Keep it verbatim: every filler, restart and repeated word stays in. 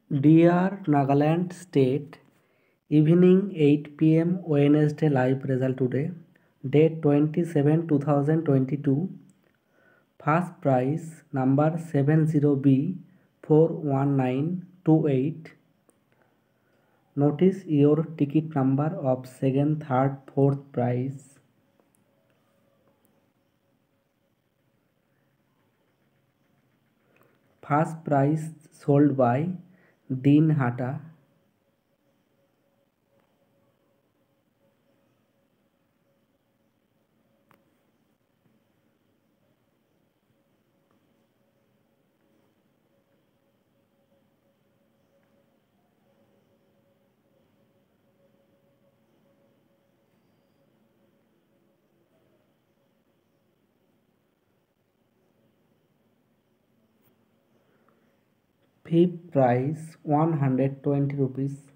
Dear Nagaland State, evening eight p m Wednesday live result today. Date twenty-seven two thousand twenty-two. First prize number seven zero B four one nine two eight. Notice your ticket number of second, third, fourth prize. First prize sold by Din Hata. Fifth prize one hundred twenty rupees.